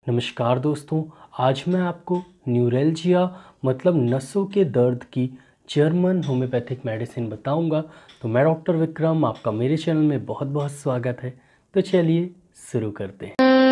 नमस्कार दोस्तों, आज मैं आपको न्यूरैल्जिया मतलब नसों के दर्द की जर्मन होम्योपैथिक मेडिसिन बताऊंगा। तो मैं डॉक्टर विक्रम, आपका मेरे चैनल में बहुत बहुत स्वागत है। तो चलिए शुरू करते हैं।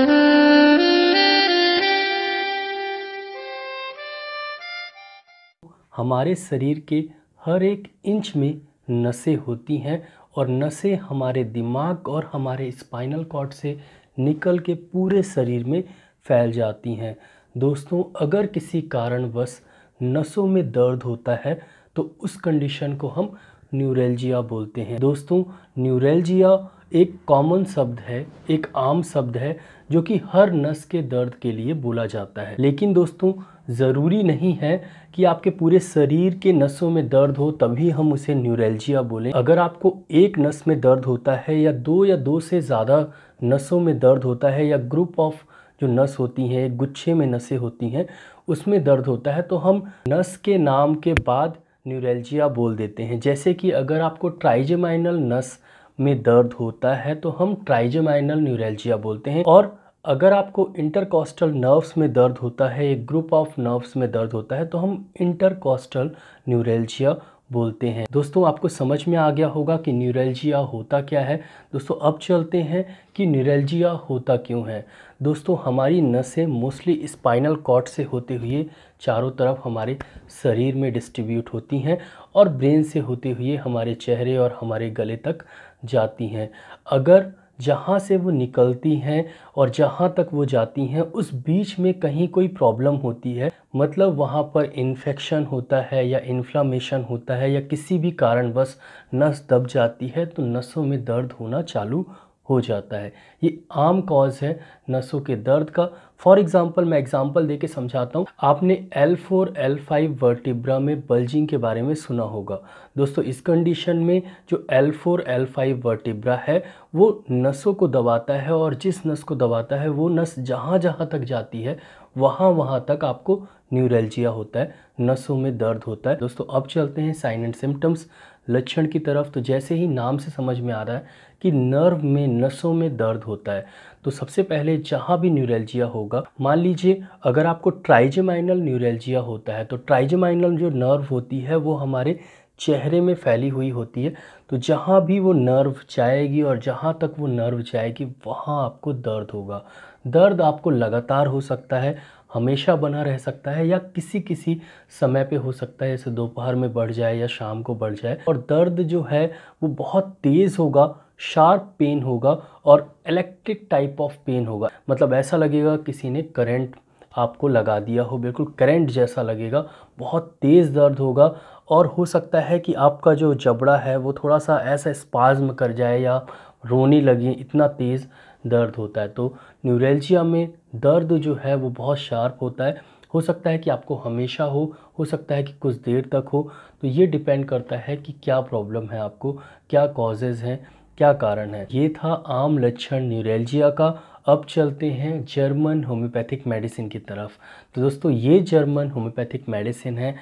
हमारे शरीर के हर एक इंच में नसें होती हैं और नसें हमारे दिमाग और हमारे स्पाइनल कॉर्ड से निकल के पूरे शरीर में फैल जाती हैं। दोस्तों, अगर किसी कारणवश नसों में दर्द होता है तो उस कंडीशन को हम न्यूरैल्जिया बोलते हैं। दोस्तों, न्यूरैल्जिया एक कॉमन शब्द है, एक आम शब्द है जो कि हर नस के दर्द के लिए बोला जाता है। लेकिन दोस्तों, ज़रूरी नहीं है कि आपके पूरे शरीर के नसों में दर्द हो तभी हम उसे न्यूरैल्जिया बोलें। अगर आपको एक नस में दर्द होता है या दो से ज़्यादा नसों में दर्द होता है या ग्रुप ऑफ जो नस होती हैं, एक गुच्छे में नसें होती हैं, उसमें दर्द होता है तो हम नस के नाम के बाद न्यूरैल्जिया बोल देते हैं। जैसे कि अगर आपको ट्राइजेमाइनल नस में दर्द होता है तो हम ट्राइजेमाइनल न्यूरैल्जिया बोलते हैं। और अगर आपको इंटरकॉस्टल नर्व्स में दर्द होता है, एक ग्रुप ऑफ नर्व्स में दर्द होता है, तो हम इंटरकॉस्टल न्यूरैल्जिया बोलते हैं। दोस्तों, आपको समझ में आ गया होगा कि न्यूरैल्जिया होता क्या है। दोस्तों, अब चलते हैं कि न्यूरैल्जिया होता क्यों है। दोस्तों, हमारी नसें मोस्टली स्पाइनल कॉर्ड से होते हुए चारों तरफ हमारे शरीर में डिस्ट्रीब्यूट होती हैं और ब्रेन से होते हुए हमारे चेहरे और हमारे गले तक जाती हैं। अगर जहाँ से वो निकलती हैं और जहाँ तक वो जाती हैं उस बीच में कहीं कोई प्रॉब्लम होती है, मतलब वहाँ पर इन्फेक्शन होता है या इन्फ्लामेशन होता है या किसी भी कारणवश नस दब जाती है, तो नसों में दर्द होना चालू हो जाता है। ये आम कॉज है नसों के दर्द का। फॉर एग्जांपल, मैं एग्जांपल देके समझाता हूँ। आपने L4 L5 वर्टिब्रा में बल्जिंग के बारे में सुना होगा। दोस्तों, इस कंडीशन में जो L4 L5 वर्टिब्रा है वो नसों को दबाता है और जिस नस को दबाता है वो नस जहाँ जहाँ तक जाती है वहाँ तक आपको न्यूरैल्जिया होता है, नसों में दर्द होता है। दोस्तों, अब चलते हैं साइन एंड सिम्टम्स, लक्षण की तरफ। तो जैसे ही नाम से समझ में आ रहा है कि नर्व में, नसों में दर्द होता है, तो सबसे पहले जहाँ भी न्यूरैल्जिया होगा, मान लीजिए अगर आपको ट्राइजेमाइनल न्यूरैल्जिया होता है तो ट्राइजेमाइनल जो नर्व होती है वो हमारे चेहरे में फैली हुई होती है। तो जहाँ भी वो नर्व जाएगी और जहाँ तक वो नर्व जाएगी वहाँ आपको दर्द होगा। दर्द आपको लगातार हो सकता है, हमेशा बना रह सकता है या किसी किसी समय पे हो सकता है, जैसे दोपहर में बढ़ जाए या शाम को बढ़ जाए। और दर्द जो है वो बहुत तेज़ होगा, शार्प पेन होगा और इलेक्ट्रिक टाइप ऑफ पेन होगा। मतलब ऐसा लगेगा किसी ने करंट आपको लगा दिया हो, बिल्कुल करंट जैसा लगेगा। बहुत तेज़ दर्द होगा और हो सकता है कि आपका जो जबड़ा है वो थोड़ा सा ऐसा स्पाज्म कर जाए या रोने लगे, इतना तेज़ दर्द होता है। तो न्यूरैल्जिया में दर्द जो है वो बहुत शार्प होता है। हो सकता है कि आपको हमेशा हो सकता है कि कुछ देर तक हो। तो ये डिपेंड करता है कि क्या प्रॉब्लम है आपको, क्या कॉजेज़ हैं, क्या कारण है। ये था आम लक्षण न्यूरैल्जिया का। अब चलते हैं जर्मन होम्योपैथिक मेडिसिन की तरफ। तो दोस्तों, ये जर्मन होम्योपैथिक मेडिसिन है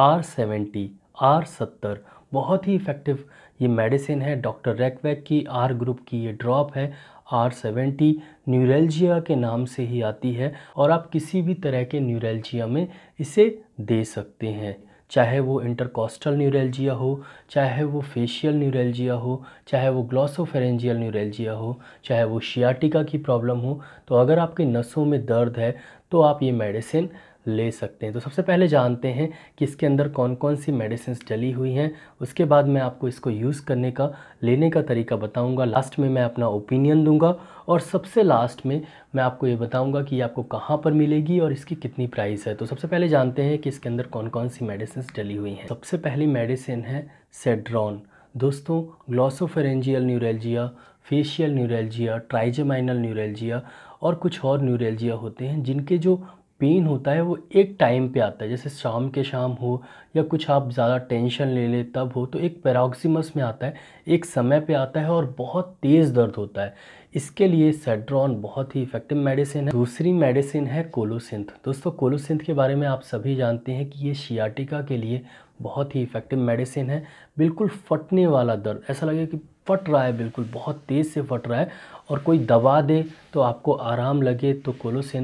R70 R70, बहुत ही इफ़ेक्टिव ये मेडिसिन है। डॉक्टर रैकवैक की R ग्रुप की ये ड्रॉप है R70, न्यूरैल्जिया के नाम से ही आती है और आप किसी भी तरह के न्यूरैल्जिया में इसे दे सकते हैं, चाहे वो इंटरकॉस्टल न्यूरैल्जिया हो, चाहे वो फेशियल न्यूरैल्जिया हो, चाहे वो ग्लॉसोफेरेंजियल न्यूरैल्जिया हो, चाहे वो शियाटिका की प्रॉब्लम हो। तो अगर आपके नसों में दर्द है तो आप ये मेडिसिन ले सकते हैं। तो सबसे पहले जानते हैं कि इसके अंदर कौन कौन सी मेडिसिन डली हुई हैं, उसके बाद मैं आपको इसको यूज़ करने का, लेने का तरीका बताऊंगा। लास्ट में मैं अपना ओपिनियन दूंगा और सबसे लास्ट में मैं आपको ये बताऊंगा कि ये आपको कहाँ पर मिलेगी और इसकी कितनी प्राइस है। तो सबसे पहले जानते हैं कि इसके अंदर कौन कौन सी मेडिसिन डली हुई हैं। सबसे पहली मेडिसिन है सेड्रॉन। दोस्तों, glossopharyngeal neuralgia, facial neuralgia, trigeminal neuralgia और कुछ और न्यूरैल्जिया होते हैं जिनके जो पेन होता है वो एक टाइम पे आता है, जैसे शाम के शाम हो या कुछ आप ज़्यादा टेंशन ले ले तब हो, तो एक पैरोक्सिमस में आता है, एक समय पे आता है और बहुत तेज़ दर्द होता है। इसके लिए सेड्रॉन बहुत ही इफ़ेक्टिव मेडिसिन है। दूसरी मेडिसिन है कोलोसिंथ। दोस्तों, कोलोसिंथ के बारे में आप सभी जानते हैं कि ये शियाटिका के लिए बहुत ही इफ़ेक्टिव मेडिसिन है। बिल्कुल फटने वाला दर्द, ऐसा लगे कि फट रहा है, बिल्कुल बहुत तेज़ से फट रहा है और कोई दबा दे तो आपको आराम लगे, तो कोलोसिंथ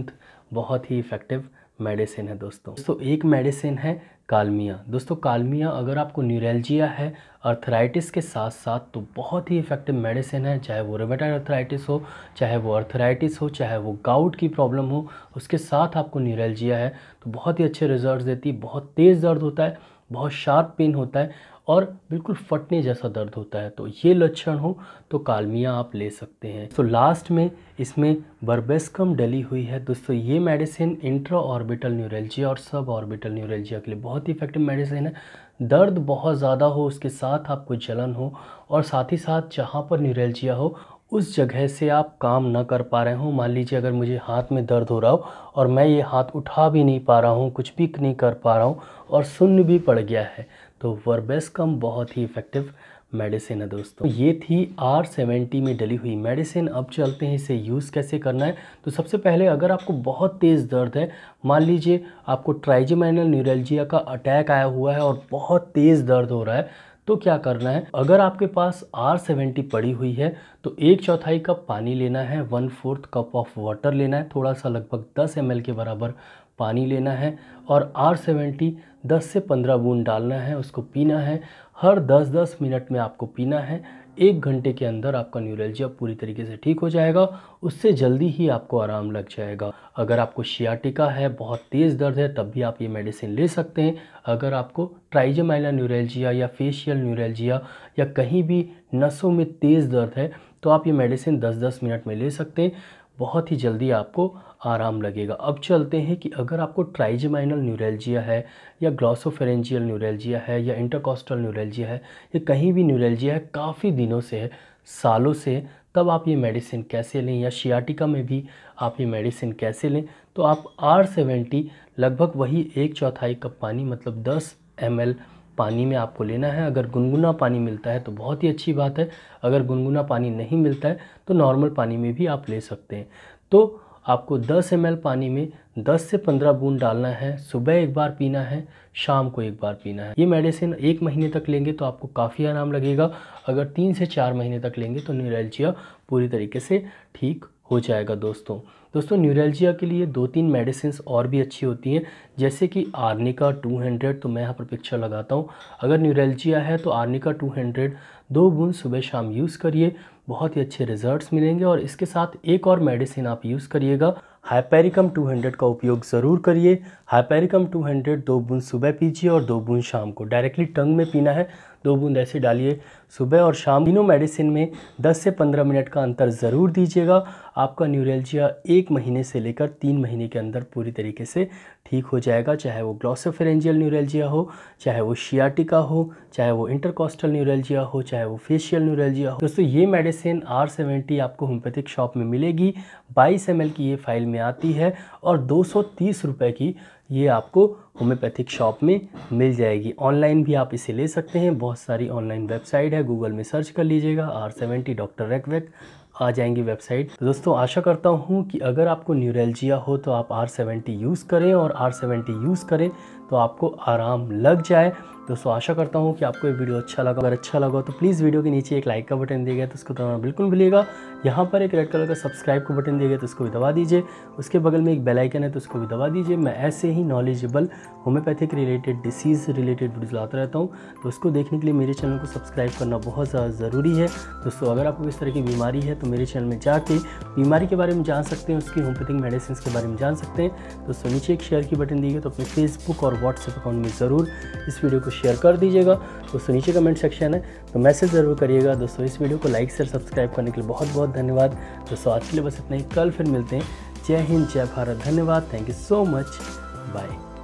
बहुत ही इफ़ेक्टिव मेडिसिन है दोस्तों एक मेडिसिन है कालमिया। दोस्तों कालमिया अगर आपको न्यूरैल्जिया है अर्थराइटिस के साथ साथ तो बहुत ही इफ़ेक्टिव मेडिसिन है, चाहे वो रूमेटॉइड अर्थराइटिस हो, चाहे वो अर्थराइटिस हो, चाहे वो गाउट की प्रॉब्लम हो, उसके साथ आपको न्यूरैल्जिया है तो बहुत ही अच्छे रिजल्ट्स देती है। बहुत तेज़ दर्द होता है, बहुत शार्प पेन होता है और बिल्कुल फटने जैसा दर्द होता है, तो ये लक्षण हो तो कालमिया आप ले सकते हैं। तो लास्ट में इसमें बर्बेस्कम डली हुई है। दोस्तों ये मेडिसिन इंट्रा ऑर्बिटल न्यूरैल्जिया और सब ऑर्बिटल न्यूरैल्जिया के लिए बहुत ही इफेक्टिव मेडिसिन है। दर्द बहुत ज़्यादा हो, उसके साथ आपको जलन हो और साथ ही साथ जहाँ पर न्यूरैल्जिया हो उस जगह से आप काम ना कर पा रहे हो। मान लीजिए अगर मुझे हाथ में दर्द हो रहा हो और मैं ये हाथ उठा भी नहीं पा रहा हूँ, कुछ भी नहीं कर पा रहा हूँ और सुन्न भी पड़ गया है, तो बर्बेस्कम बहुत ही इफ़ेक्टिव मेडिसिन है दोस्तों। ये थी R70 में डली हुई मेडिसिन। अब चलते हैं इसे यूज़ कैसे करना है। तो सबसे पहले अगर आपको बहुत तेज़ दर्द है, मान लीजिए आपको ट्राइजेमिनल न्यूरैल्जिया का अटैक आया हुआ है और बहुत तेज़ दर्द हो रहा है, तो क्या करना है, अगर आपके पास R70 पड़ी हुई है तो 1/4 कप पानी लेना है, 1/4 कप ऑफ वाटर लेना है, थोड़ा सा लगभग 10 ml के बराबर पानी लेना है और R70 10 से 15 बूंद डालना है, उसको पीना है। हर 10-10 मिनट में आपको पीना है। 1 घंटे के अंदर आपका न्यूरैल्जिया पूरी तरीके से ठीक हो जाएगा, उससे जल्दी ही आपको आराम लग जाएगा। अगर आपको शियाटिका है, बहुत तेज़ दर्द है, तब भी आप ये मेडिसिन ले सकते हैं। अगर आपको ट्राइजेमिनल न्यूरैल्जिया या फेशियल न्यूरैल्जिया या कहीं भी नसों में तेज़ दर्द है तो आप ये मेडिसिन 10-10 मिनट में ले सकते हैं, बहुत ही जल्दी आपको आराम लगेगा। अब चलते हैं कि अगर आपको ट्राइजेमिनल न्यूरैल्जिया है या ग्लॉसोफेरेंजियल न्यूरैल्जिया है या इंटरकॉस्टल न्यूरैल्जिया है या कहीं भी न्यूरैल्जिया है, काफ़ी दिनों से है, सालों से, तब आप ये मेडिसिन कैसे लें, या शियाटिका में भी आप ये मेडिसिन कैसे लें, तो आप R70 लगभग वही 1/4 कप पानी मतलब 10 ml पानी में आपको लेना है। अगर गुनगुना पानी मिलता है तो बहुत ही अच्छी बात है, अगर गुनगुना पानी नहीं मिलता है तो नॉर्मल पानी में भी आप ले सकते हैं। तो आपको 10 ml पानी में 10 से 15 बूंद डालना है, सुबह एक बार पीना है, शाम को एक बार पीना है। ये मेडिसिन 1 महीने तक लेंगे तो आपको काफ़ी आराम लगेगा। अगर 3 से 4 महीने तक लेंगे तो न्यूरैल्जिया पूरी तरीके से ठीक हो जाएगा दोस्तों। न्यूरैल्जिया के लिए 2-3 मेडिसिन्स और भी अच्छी होती हैं, जैसे कि आर्निका 200, तो मैं यहाँ पर पिक्चर लगाता हूँ। अगर न्यूरैल्जिया है तो आर्निका 200 2 बूंद सुबह शाम यूज़ करिए, बहुत ही अच्छे रिजल्ट्स मिलेंगे। और इसके साथ एक और मेडिसिन आप यूज़ करिएगा, हाइपेरिकम 200 का उपयोग ज़रूर करिए। हाइपेरिकम 200 2 बूंद सुबह पीजिए और 2 बूंद शाम को, डायरेक्टली टंग में पीना है, 2 बूंद ऐसे डालिए सुबह और शाम। तीनों मेडिसिन में 10 से 15 मिनट का अंतर ज़रूर दीजिएगा। आपका न्यूरैल्जिया 1 महीने से लेकर 3 महीने के अंदर पूरी तरीके से ठीक हो जाएगा, चाहे वो ग्लॉसोफेरेंजियल न्यूरैल्जिया हो, चाहे वो शियाटिका हो, चाहे वो इंटरकॉस्टल न्यूरैल्जिया हो, चाहे वो फेशियल न्यूरैल्जिया हो। दोस्तों ये मेडिसिन R70 आपको होम्योपैथिक शॉप में मिलेगी, 22 ml की ये फाइल में आती है और 230 रुपये की ये आपको होम्योपैथिक शॉप में मिल जाएगी। ऑनलाइन भी आप इसे ले सकते हैं, बहुत सारी ऑनलाइन वेबसाइट है, गूगल में सर्च कर लीजिएगा R70 डॉक्टर रैकवेक, आ जाएंगी वेबसाइट। तो दोस्तों आशा करता हूँ कि अगर आपको न्यूरैल्जिया हो तो आप R70 यूज़ करें और R70 यूज़ करें तो आपको आराम लग जाए। दोस्तों आशा करता हूँ कि आपको ये वीडियो अच्छा लगा। अगर अच्छा लगा तो प्लीज़ वीडियो के नीचे एक लाइक का बटन दिया गया तो उसको दबाना बिल्कुल भूलिएगा। यहाँ पर एक रेड कलर का सब्सक्राइब का बटन दिया गया तो उसको भी दबा दीजिए। उसके बगल में एक बेल आइकन है तो उसको भी दबा दीजिए। मैं ऐसे ही knowledgeable homeopathic related, disease related videos लाता रहता हूँ, तो उसको देखने के लिए मेरे चैनल को सब्सक्राइब करना बहुत ज़्यादा ज़रूरी है। दोस्तों अगर आपको इस तरह की बीमारी है तो मेरे चैनल में जाके बीमारी के बारे में जान सकते हैं, उसकी होम्योपैथिक मेडिसिन के बारे में जान सकते हैं। दोस्तों नीचे एक शेयर की बटन दी गई तो अपने फेसबुक और व्हाट्सएप अकाउंट में ज़रूर इस वीडियो को शेयर कर दीजिएगा। दोस्तों नीचे कमेंट सेक्शन है तो मैसेज ज़रूर करिएगा। दोस्तों इस वीडियो को लाइक शेयर सब्सक्राइब करने के लिए बहुत बहुत धन्यवाद। दोस्तों आज के लिए बस इतना ही, कल फिर मिलते हैं। जय हिंद, जय भारत, धन्यवाद, thank you so much, bye.